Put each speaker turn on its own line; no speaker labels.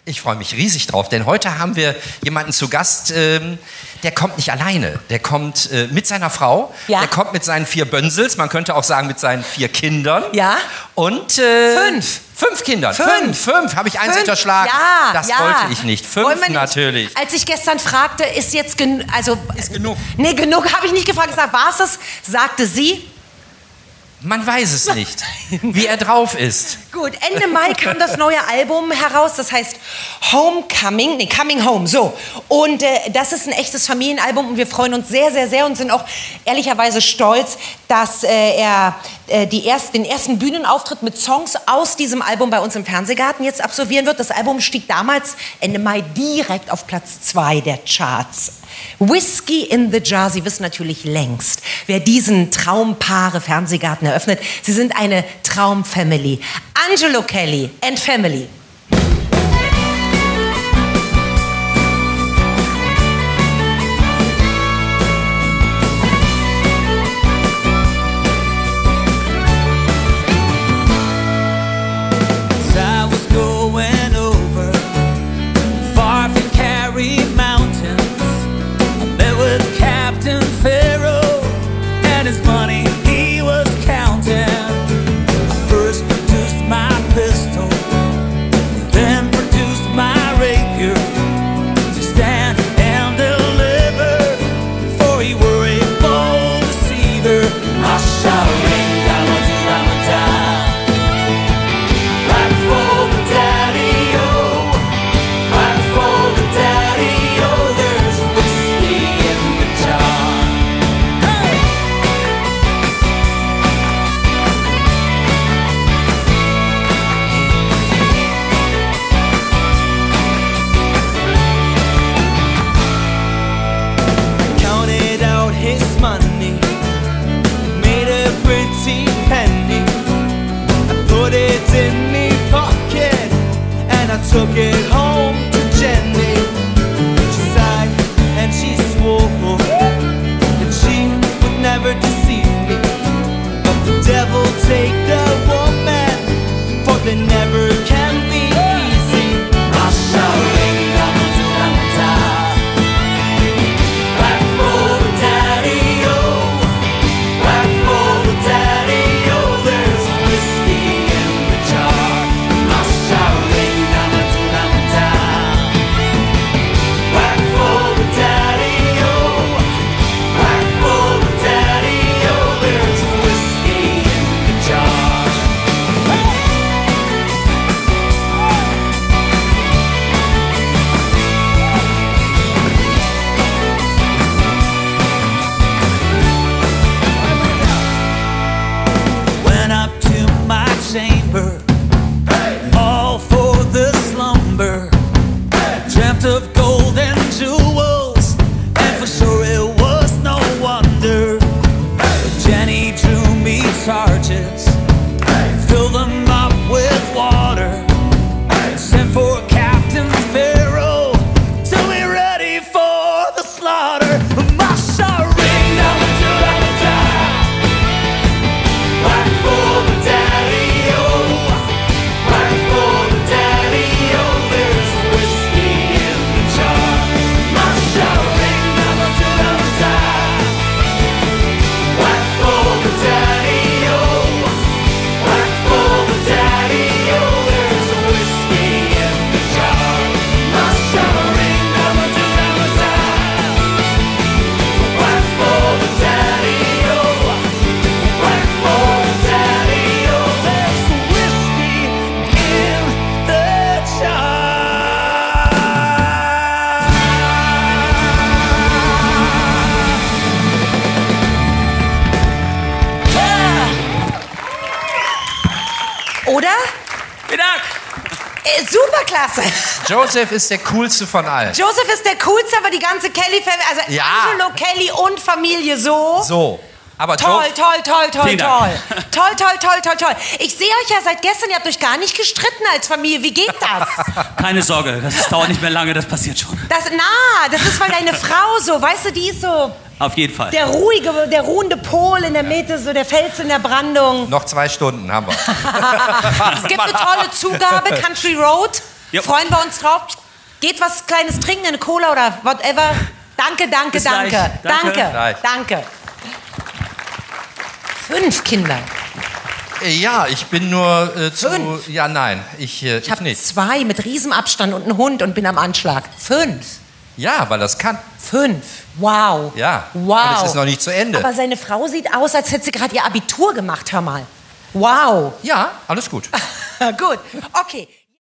Ich freue mich riesig drauf, denn heute haben wir jemanden zu Gast, der kommt nicht alleine. Der kommt mit seiner Frau, der kommt mit seinen 4 Bönsels, man könnte auch sagen mit seinen 4 Kindern.
Ja.
Und 5 Kindern. 5. Habe ich eins unterschlagen?
Ja,
das wollte ich nicht. 5 natürlich.
Als ich gestern fragte, ist jetzt genug?
Ist genug?
Nee, genug habe ich nicht gefragt. Ich sag, war es das? Sagte sie.
Man weiß es nicht, wie er drauf ist.
Gut, Ende Mai kam das neue Album heraus, das heißt Coming Home, so. Und das ist ein echtes Familienalbum und wir freuen uns sehr, sehr, sehr und sind auch ehrlicherweise stolz, dass er den ersten Bühnenauftritt mit Songs aus diesem Album bei uns im Fernsehgarten jetzt absolvieren wird. Das Album stieg damals Ende Mai direkt auf Platz 2 der Charts. Whiskey in the Jar, Sie wissen natürlich längst, wer diesen Traumpaare Fernsehgarten eröffnet. Sie sind eine Traumfamily. Angelo Kelly and Family.
Took it home to Jenny. She sighed and she swore that she would never deceive me. But the devil take the woman, for they never can be easy. I shall ring back for the daddy-o, back for the daddy-o. There's whiskey in the jar. I shall ring chamber, all for the slumber. Dreamt of gold and jewels, and for sure it was no wonder. Jenny drew me charges, filled them up with water, sent for Captain Pharaoh to be ready for the slaughter.
Oder?
Vielen Dank.
Superklasse.
Joseph ist der coolste von allen.
Joseph ist der coolste, aber die ganze Kelly-Familie, also Angelo Kelly und Familie so.
Aber
toll.
Vielen Dank.
Toll. Ich sehe euch ja seit gestern, ihr habt euch gar nicht gestritten als Familie. Wie geht das?
Keine Sorge, das dauert nicht mehr lange, das passiert schon.
Das ist, weil deine Frau so, weißt du, die ist so...
Auf jeden Fall.
Der ruhende Pol in der Mitte, so der Fels in der Brandung.
Noch 2 Stunden haben wir.
Es gibt eine tolle Zugabe, Country Road.
Jo.
Freuen wir uns drauf. Geht was Kleines trinken, eine Cola oder whatever. Danke, danke,
Bis
danke.
gleich.
Danke,
Gleich.
danke. 5 Kinder.
Ja, ich bin nur zu...
5.
Ja, nein, ich
habe
nicht.
2 mit Riesenabstand und einen Hund und bin am Anschlag. 5.
Ja, weil das kann.
5. Wow.
Ja,
Wow.
und es ist noch nicht zu Ende.
Aber seine Frau sieht aus, als hätte sie gerade ihr Abitur gemacht, hör mal. Wow.
Ja, alles gut.
Gut, okay.